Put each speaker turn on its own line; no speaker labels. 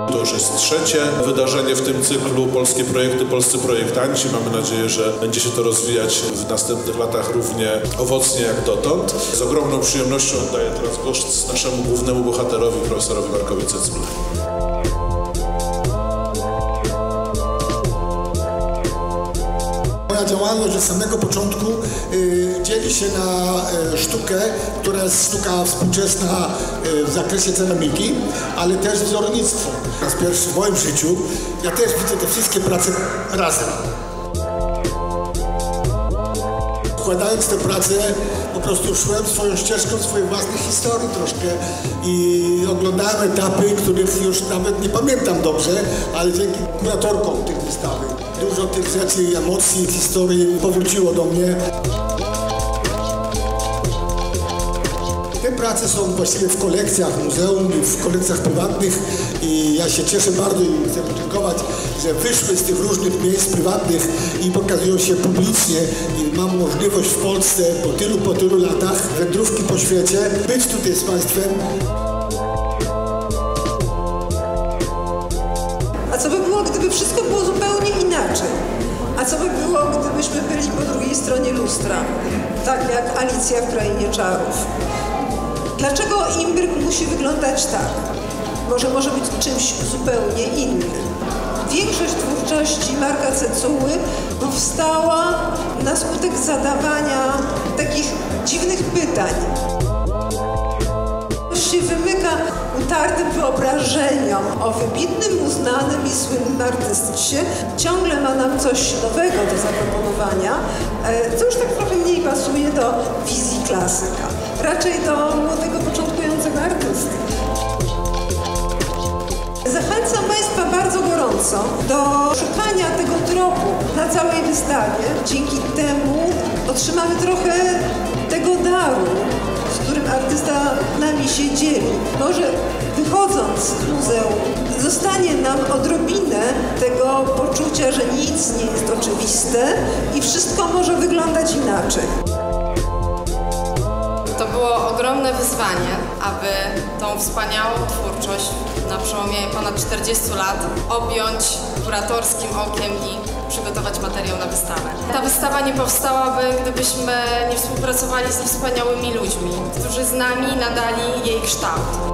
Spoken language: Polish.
To już jest trzecie wydarzenie w tym cyklu Polskie Projekty, Polscy Projektanci. Mamy nadzieję, że będzie się to rozwijać w następnych latach równie owocnie jak dotąd. Z ogromną przyjemnością oddaję teraz głos naszemu głównemu bohaterowi, profesorowi Markowi Cecmle.
Moja działalność od samego początku dzieli się na sztukę, która jest sztuka współczesna w zakresie ceramiki, ale też wzornictwo. Po raz pierwszy w moim życiu ja też widzę te wszystkie prace razem. Składając tę pracę, po prostu szłem swoją ścieżką swojej własnej historii troszkę i oglądałem etapy, których już nawet nie pamiętam dobrze, ale dzięki kuratorkom tych wystawy dużo tych rzeczy i emocji, historii powróciło do mnie. Te prace są właściwie w kolekcjach muzeum i w kolekcjach prywatnych i ja się cieszę bardzo i chcę podziękować, że wyszły z tych różnych miejsc prywatnych i pokazują się publicznie i mam możliwość w Polsce po tylu latach wędrówki po świecie być tutaj z Państwem.
A co by było, gdyby wszystko było zupełnie inaczej? A co by było, gdybyśmy byli po drugiej stronie lustra? Tak jak Alicja w Krainie Czarów. Dlaczego Imbryk musi wyglądać tak? Może być czymś zupełnie innym. Większość twórczości Marka Cecuły powstała na skutek zadawania takich dziwnych pytań. Się wymyka utartym wyobrażeniom o wybitnym, uznanym i słynnym artyście. Ciągle ma nam coś nowego do zaproponowania, co już tak trochę mniej pasuje do wizji klasyka. Raczej do młodego, początkującego artysty. Zachęcam Państwa bardzo gorąco do szukania tego tropu na całej wystawie. Dzięki temu otrzymamy trochę tego daru, z którym artysta nami się dzieli. Może wychodząc z muzeum zostanie nam odrobinę tego poczucia, że nic nie jest oczywiste i wszystko może wyglądać inaczej.
To było ogromne wyzwanie, aby tą wspaniałą twórczość na przełomie ponad 40 lat objąć kuratorskim okiem i przygotować materiał na wystawę. Ta wystawa nie powstałaby, gdybyśmy nie współpracowali ze wspaniałymi ludźmi, którzy z nami nadali jej kształt.